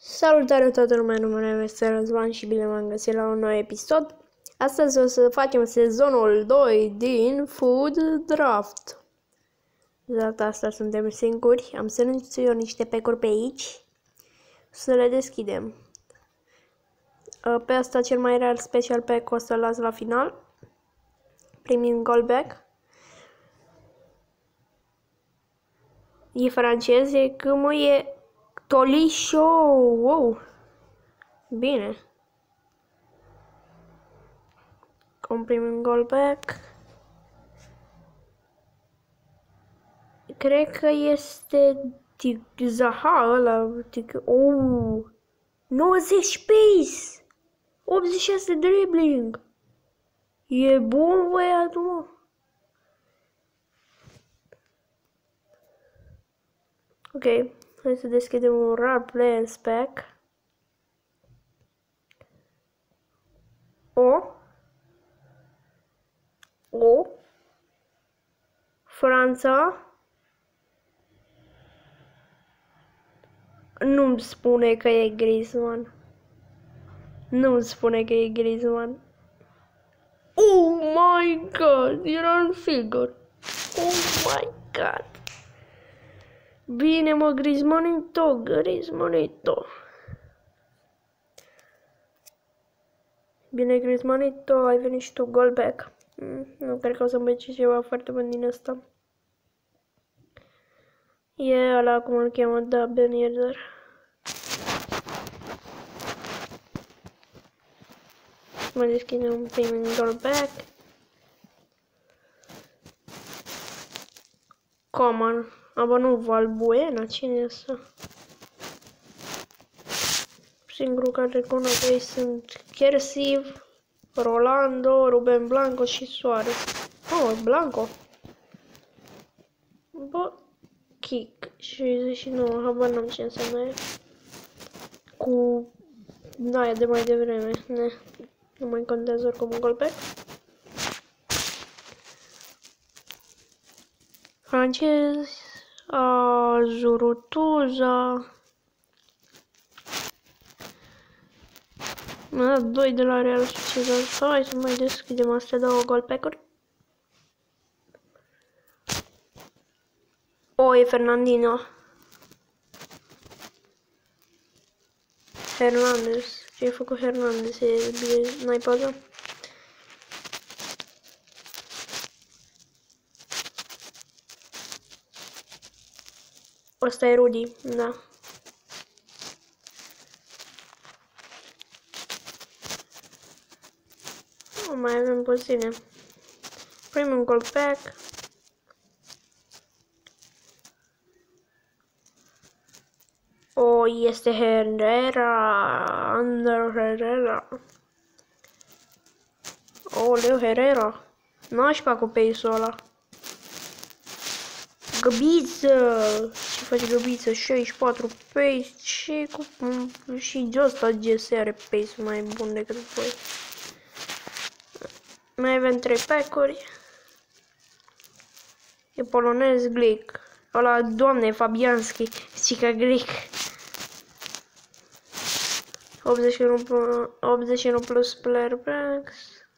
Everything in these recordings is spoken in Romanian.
Salutare toată lumea, numele meu este Răzvan și bine v-am găsit la un nou episod. Astăzi o să facem sezonul 2 din Food Draft. De data asta suntem singuri, am strâns eu niște pecuri pe aici. Să le deschidem. Pe asta cel mai rar special pack o să-l las la final. Primim gold back. E francez, e cum e Tolișo, wow, bine. Comprimim gold back. Cred că este Zaha ăla, 90 pace, 86 dribbling. E bun băiatul, mă. Ok, hai să deschidem un rar players pack. O Franța. Nu-mi spune că e Griezmann. Nu-mi spune că e Griezmann. Oh my god, era sigur. Oh my god. Bine, mă, Griezmannito. Bine, Griezmannito, ai venit și tu, goal back. Nu cred că o să-mi băci ceva foarte bun din asta. E ăla, cum îl cheamă, da, Ben Yedder. Mai deschidem un primul goal back. Coman. Aba nu, Valbuena, cine e ăsta? Singurul care cunosc ei sunt Kersiv, Rolando, Ruben Blanco și Suarez. Oh, Blanco. Bă, kick. 69, habar n-am ce înseamnă aia. Cu aia de mai devreme. Nu mai contează oricum un goal back. Francez, Zurutuza. Mi-a dat 2 de la Real Sociedad. Hai să mai deschidem astea două goal pack-uri. O, e Fernandinho. Hernandez. Ce ai făcut Hernandez? E bine, n-ai pauză? Ăsta e Rudy, da. O, mai avem puține. Primul gold pack. O, este Herrera. O, Leo Herrera. Nașpa cu pace-ul ăla. Găbiță! Ce face Găbiță? 64 pace. Ce cu... Și de ăsta GS are pace mai bun decât voi. Mai avem 3 pack-uri. E polonez Glick. Ăla, doamne, Fabianski. Cica Glick. 81 plus player packs.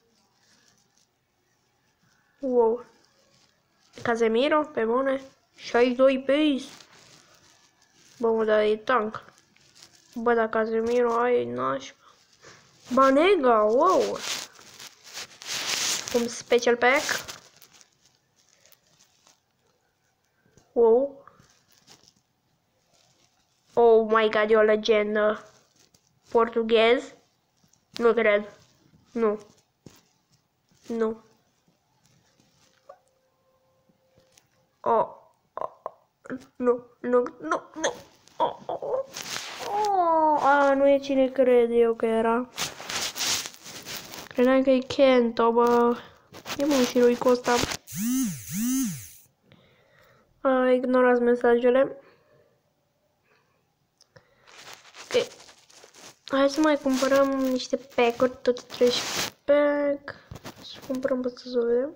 Wow. Casemiro, pe bune. 62 pace. Bă, mă, dar e tank. Bă, dar Casemiro ai nașpa. Banega, wow. Un special pack. Wow. Oh my god, e o legendă. Portughez? Nu cred. Nu. Nu. Oh. Nu. Nu e cine cred eu că era. Credeam că e Kento, bă. E bun și lui Costa. Ignorați mesajele. Ok. Hai să mai cumpărăm niște pack-uri, tot 13 pack. Să cumpărăm pe să vedem.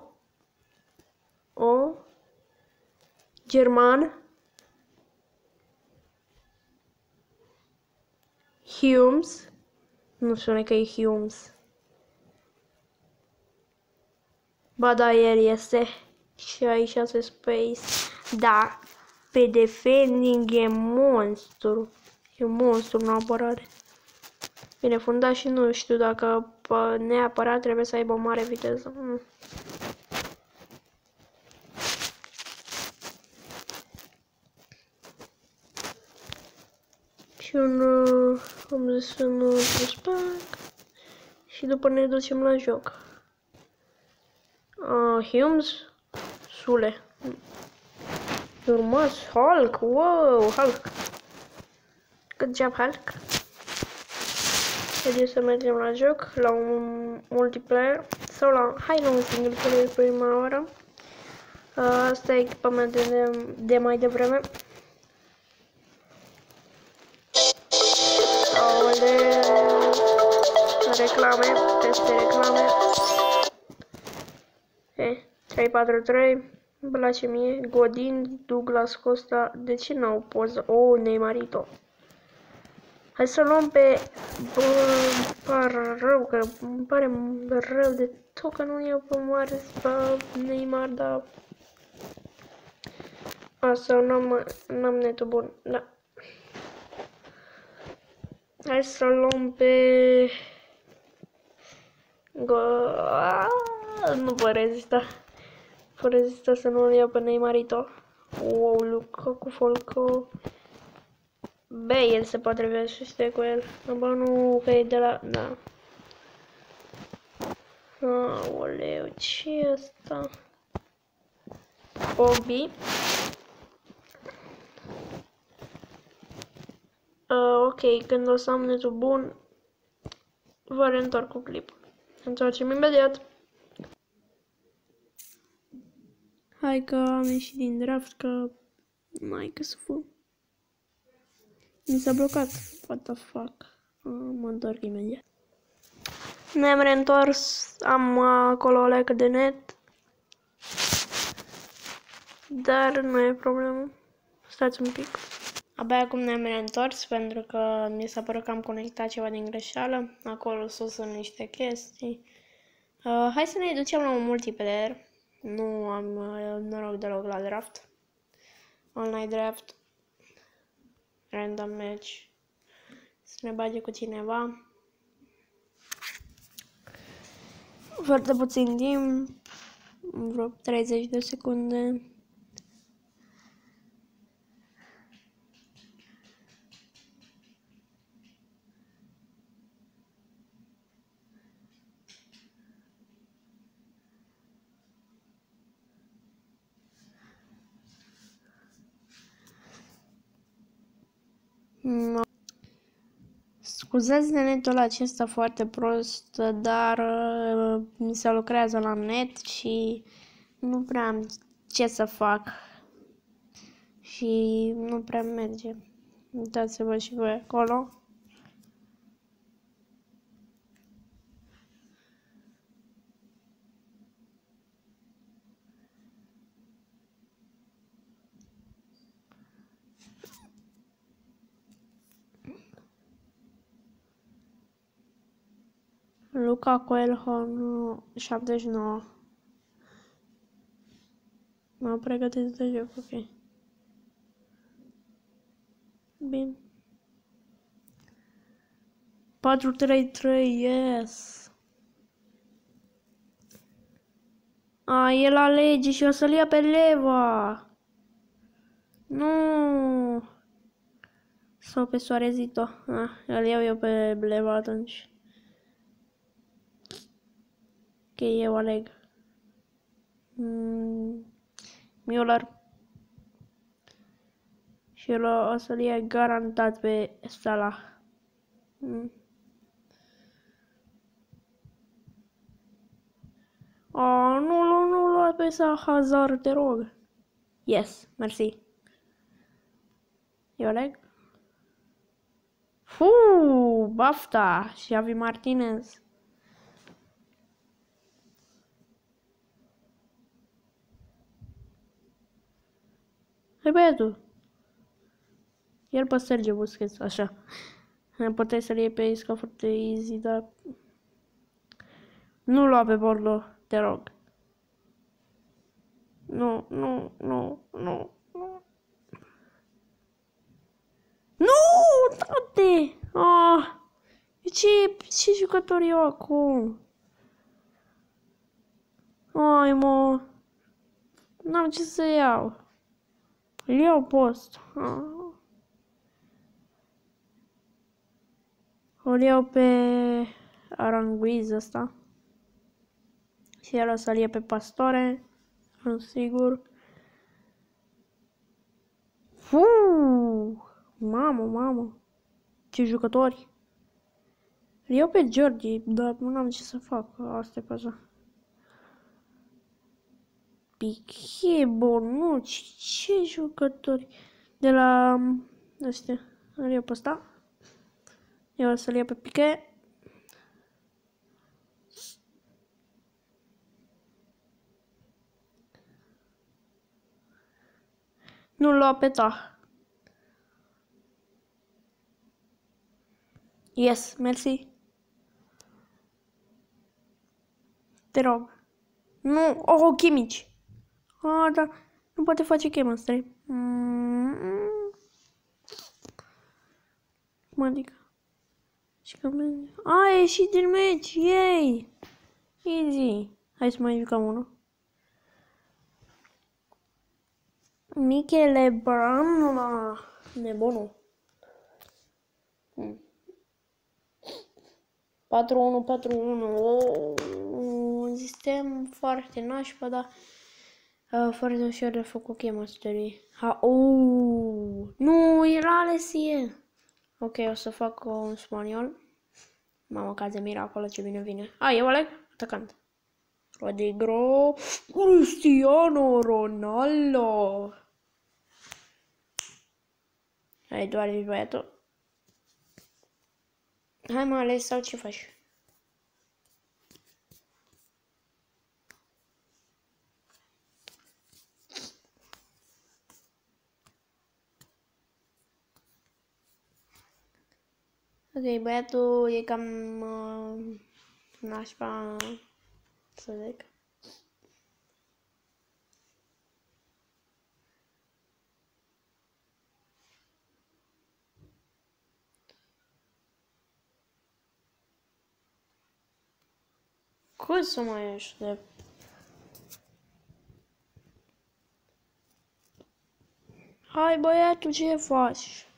O. German. Humes. Nu spune că e Humes. Ba da, el este. Și aici se Space. Da. Pe defending e monstru. E monstru în apărare. Bine, fundaș și nu știu dacă neapărat trebuie să aibă o mare viteză. Și cum zis, un pack. Și după ne ducem la joc. Humes, Sule. Urmăs, Hulk, wow, Hulk. Good job, Hulk. Trebuie să mergem la joc, la un multiplayer sau hai la un single player prima oară. Asta e echipament de mai devreme. Aoleu, reclame, peste reclame. 3-4-3, îmi place mie, Godin, Douglas Costa, de ce n-au poză? Neymarito. Hai să luăm pe... îmi pare rău de tot că nu iau pe mare pe Neymar, dar... Asta n-am netul bun, da. Hai să luăm pe... Nu pot rezista. Pot rezista să nu-l iau pe Neymarito. Wow, Lukaku, Falco. El se potrivește cu el. Bă, nu, că e de la... Da. Aoleu, ce e asta? Obi. Ok, când o să am netul bun, vă reîntorc cu clip. Întoarcem imediat. Hai că am ieșit din draft, că n-ai că să fug. Mi s-a blocat. What the fuck? Mă întorc imediat. Ne-am reîntors. Am acolo o leacă de net. Dar nu e problemă. Stați un pic. Abia acum ne-am reîntors pentru că mi s-a părut că am conectat ceva din greșeală. Acolo sus sunt niște chestii. Hai să ne ducem la un multiplayer. Nu am noroc deloc la draft. Online draft. Random match. Să ne bage cu cineva. Foarte puțin timp. Vreo 30 de secunde. No. Scuzați de netul acesta foarte prost, dar mi se lucrează la net și nu prea am ce să fac și nu prea merge. Uitați-vă și voi acolo. Luca Coelho 79. M-am pregătit de joc, ok. Bine. 4-3-3, yes. El alege și o să-l ia pe Leva. Nu. Sau pe Soarezito. Îl iau eu pe Leva atunci. Ok, eu aleg. Müller. Și el o să-l ia garantat pe Salah. Nu lua pe Hazard, te rog. Yes, mersi. Eu aleg. Bafta, Xavi Martinez. Hai băiatul. El pe Sergio Busquets, așa. Puteai să-l iei pe Isca foarte easy, dar... Nu lua pe Borlo, te rog. Nu, nu, nu, nu, nu. Nu, tate! Ah, ce jucător eu acum? Ai, mă. N-am ce să iau. Îl iau post. Îl iau pe Aranguiz ăsta. Și el o să-l ie pe Pastore. Sunt sigur. Mamă, mamă. Ce jucători. Îl iau pe Georgie, dar nu am ce să fac. Asta e paza. Piqué, Bonucci, ce jucători. De la astea. Îl iau pe ăsta. Eu o să-l iau pe Piqué. Nu-l lua pe ta. Yes, mersi. Te rog. Nu, chimici. Da, nu poate face chemistry. Cum adică? Și că a ieșit din meci, yay! Easy. Hai să mai jucăm unul. Michele Branula. Nebunul. 4-1-4-1. Un sistem foarte nașpa, dar foarte ușor de făcut chemistry. Nu, era Alesie. Ok, o să fac un spaniol. Mamă, Casemiro acolo, ce bine vine. Eu aleg atacant. Rodrigo, Cristiano Ronaldo. Hai, doar ești băiatul. Hai, mă ales sau ce faci? Ok, băiatul e cam nașpa, să zic. Cum să mai aștept? Hai, băiatul, ce faci?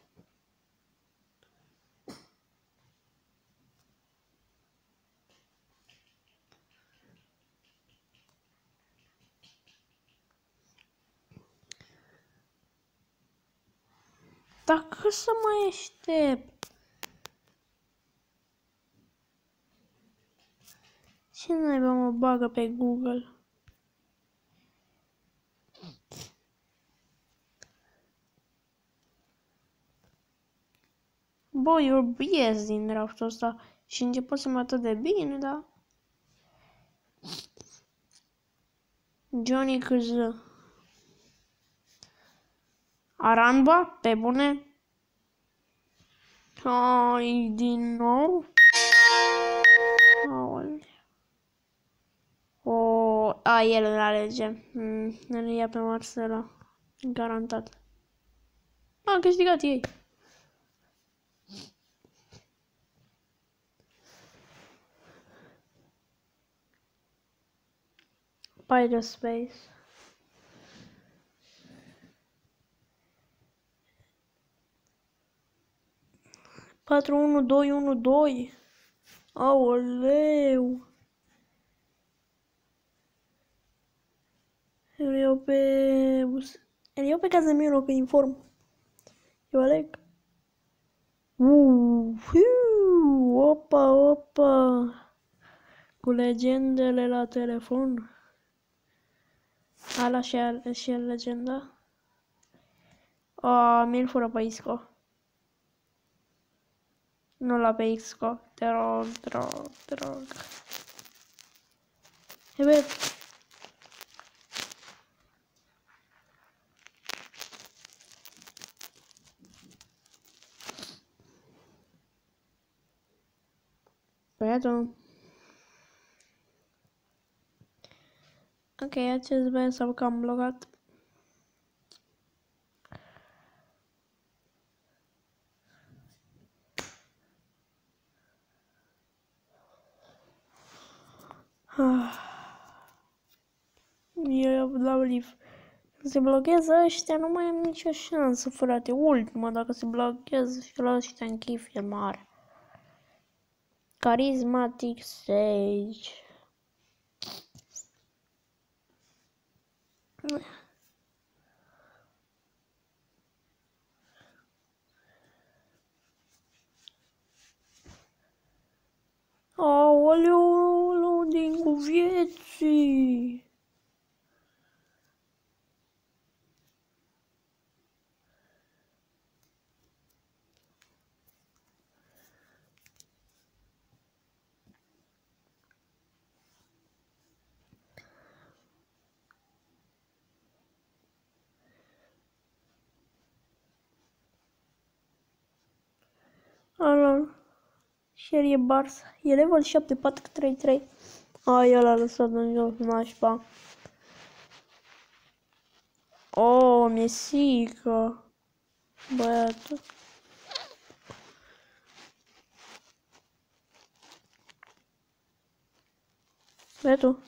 Dacă să mai aștept? Ce naiba mă bagă pe Google? Bă, eu bies din draftul ăsta și început să mă atât de bine, da? Johnny Cază. Aranba? Pe bune? Hai, din nou? El îl alege. Îl ia pe Marcelo. Garantat. A câștigat ei. Spider Space. 4-1-2-1-2. Aoleu. Îl iau pe Casemiro, că inform. Eu aleg. Opa, opa. Cu legendele la telefon. Ala și el legenda. Mi-l fură pe Isco. Nu la pe Isco. Te rog. E bine. Băiatul. Ok, acest băiat s-a cam blocat. Eu dau live. Dacă se blochează ăștia, nu mai am nicio șansă, frate. Ultima, dacă se blochează și la ăștia închei filmare. Charismatic Sage. Aoleu, loading-ul vieții. Ala, Sherry Bars, e level 7, 433. El a lăsat în jos, nașpa. Mesica. Băiatul. Băiatul.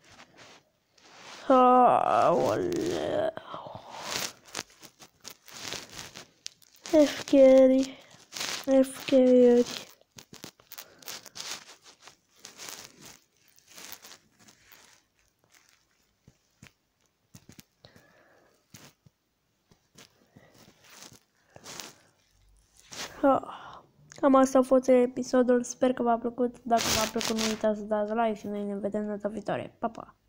Aoleu. F-carry. F-carry. Cam asta a fost episodul, sper că v-a plăcut. Dacă v-a plăcut, nu uitați să dați like și noi ne vedem data viitoare. Pa, pa!